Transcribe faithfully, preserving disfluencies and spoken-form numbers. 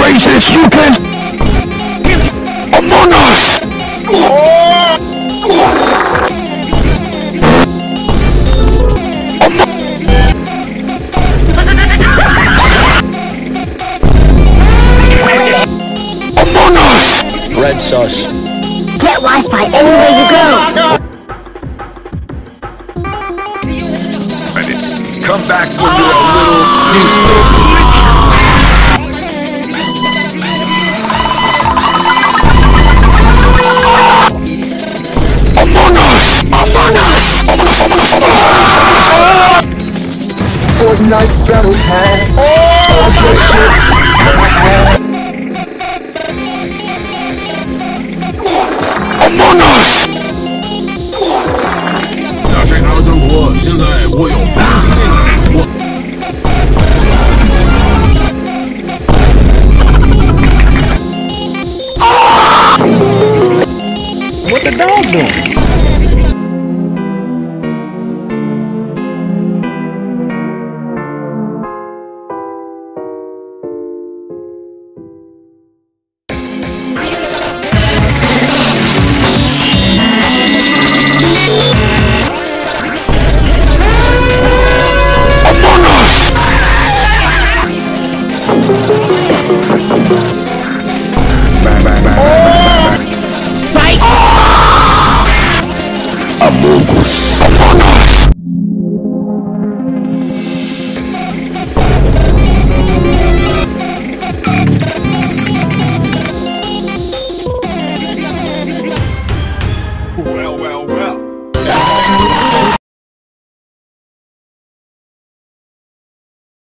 places you can among us. Among us. Red sauce. Get Wi-Fi anywhere you go. Come back when you're a little useful. Among us! Among us! Among us! Among us! Among us! Fortnite battle pass. Among us! 大帅他的生活现在我有八十内我 What the dog doing?